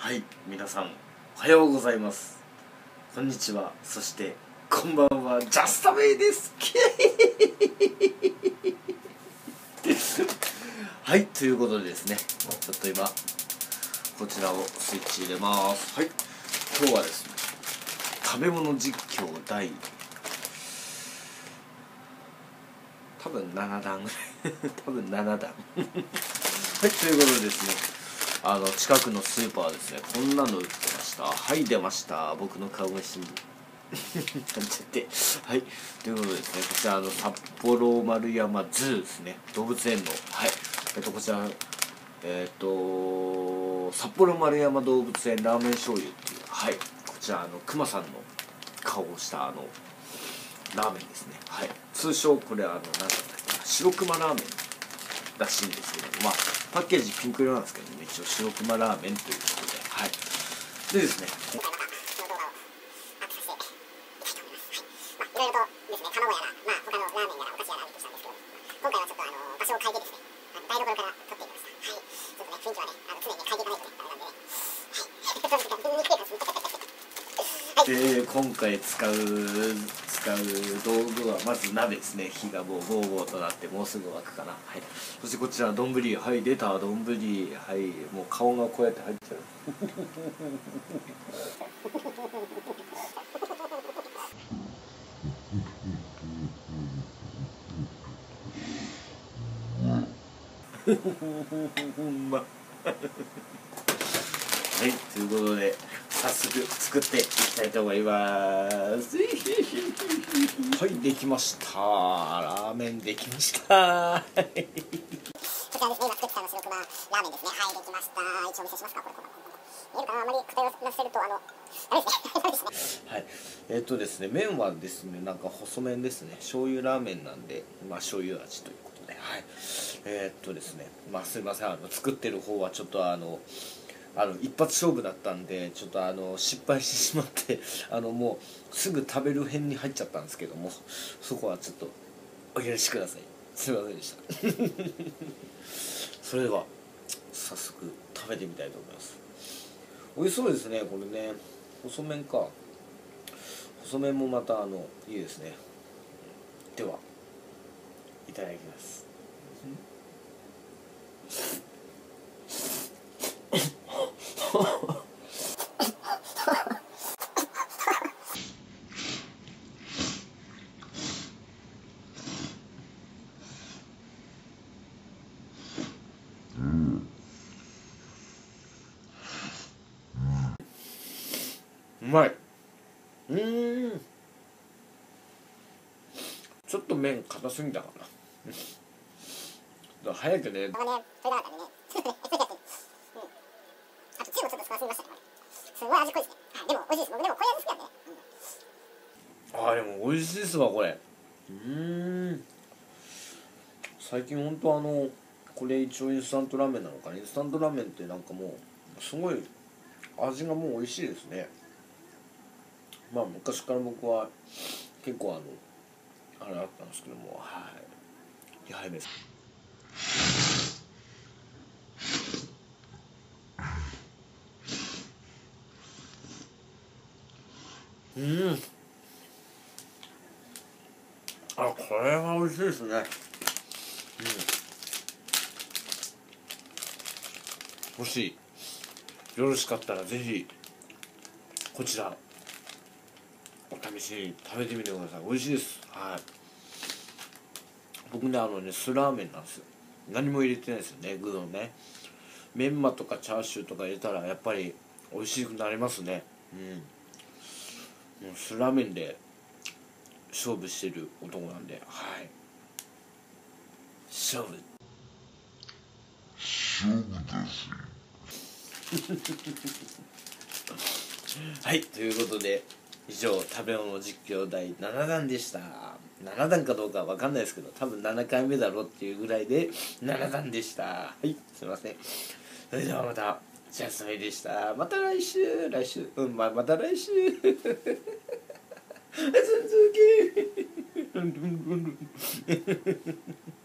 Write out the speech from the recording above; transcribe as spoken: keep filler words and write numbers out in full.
はい、皆さんおはようございます。こんにちは。そしてこんばんは。ジャスタウェイです。はい、ということでですね、ちょっと今こちらをスイッチ入れます。はい、今日はですね、食べ物実況第多分ななだんぐらい多分ななだんはい、ということでですね、あの近くのスーパーですね、こんなの売ってました。はい、出ました。僕の顔が死んでなんちゃって。はい、ということでですね、こちらの札幌丸山ズーですね、動物園の、はい、えっとこちらえっと札幌丸山動物園ラーメン醤油っていう、はい、こちらあのクマさんの顔をしたあのラーメンですね。はい、通称これあの何だったっけな、白熊ラーメンらしいんですけども、まあパッケージピンク色なんですけどね、一応白熊ラーメンということで、はい、でですね、 いろいろとですね、卵やら、まあ、他のラーメンやらお菓子やらあげてきたんですけど、今回はちょっとあの場所を変えてですね、あの台所から撮ってみました。はい、ちょっとね、雰囲気はね、あの常にね、変えていかないとね、ダメなんでね。はい。 えー、今回使う使う道具はまず鍋ですね。火がもうボーボーとなってもうすぐ沸くかな。はい、そしてこちら丼、はい、出た丼、はい、もう顔がこうやって入っちゃうまはい、ということで早速作っていきたいと思いますはい、できました。ラーメンできましたこちらですね、今作ってたの白熊ラーメンですね。はい、できました。一応お見せしますか、これ。見えるかな、あまり偏らせると、あの、ダメですね。 はい、えっとですね、麺はですね、なんか細麺ですね。醤油ラーメンなんで、まあ醤油味ということで、はい。えー、っとですね、まあすいません、あの作ってる方はちょっとあのあの一発勝負だったんで、ちょっとあの失敗してしまってあのもうすぐ食べる辺に入っちゃったんですけども、そこはちょっとお許しください。すいませんでしたそれでは早速食べてみたいと思います。美味しそうですね、これね。細麺か。細麺もまたあのいいですね。ではいただきます。うまい。うーん、ちょっと麺硬すぎたかなだから早くね。 これね、それだったんでね。うん。あと、チーもちょっと少なすぎましたね、これ。すごい味濃いですね。あ、でも、美味しいです。僕でも、こういう味好きなんでね。 あー、でも美味しいっすわこれ。うーん、最近ほんとあのこれ一応インスタントラーメンなのかな。インスタントラーメンってなんかもうすごい味がもう美味しいですね。まあ昔から僕は結構あのあれだったんですけども、はいやはりです。うん、あ、これは美味しいですね。うん、もしよろしかったらぜひこちらお試しに食べてみてください。美味しいです。はい、僕ね、あのね、酢ラーメンなんですよ。何も入れてないですよね、具のね。メンマとかチャーシューとか入れたらやっぱり美味しくなりますね。うん、もう酢ラーメンで勝負してる男なんで、はい、勝負勝負ですはい、ということで以上食べ物実況だいななだんでした。ななだんかどうかは分かんないですけど、多分ななかいめだろっていうぐらいでななだんでした。はい、すいません。それではまた、ジャスミンでした。また来週来週うんままた来週続き